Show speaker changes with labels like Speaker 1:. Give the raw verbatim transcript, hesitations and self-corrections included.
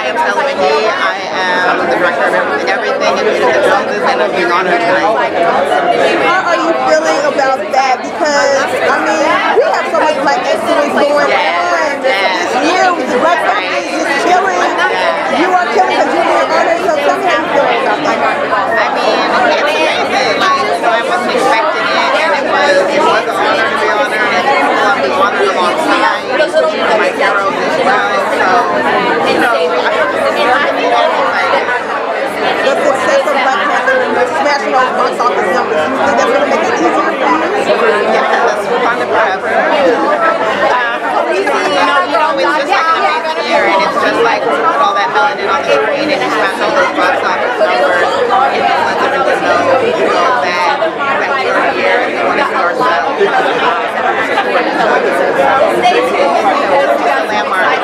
Speaker 1: I am Stella Meghie. I am the director of Everything Everything and Beauty the Joneses, and I'm being honored tonight.
Speaker 2: How are you feeling about that? Because, I mean, we have so much Black excellence going on. This year, with the Black Panther is just killing. You are killing because you're being honored, so tell me how you feel about that.
Speaker 1: I mean, it's amazing. Like, you know, I wasn't expecting it, and it was, it was an honor to be honored, and people love being honored alongside my heroes as well. So, you know,
Speaker 2: the success of Black Panther and smashing those box office numbers, do you think that's going to make it easier for you?
Speaker 1: Yes, Wakanda forever. Um, you know, it's just like an amazing year, and it's just like we put all that melanin on the screen and you smash all those box office numbers. It just lets everyone know, you know, that, that we are here and we want to see ourselves. Um, it's a landmark.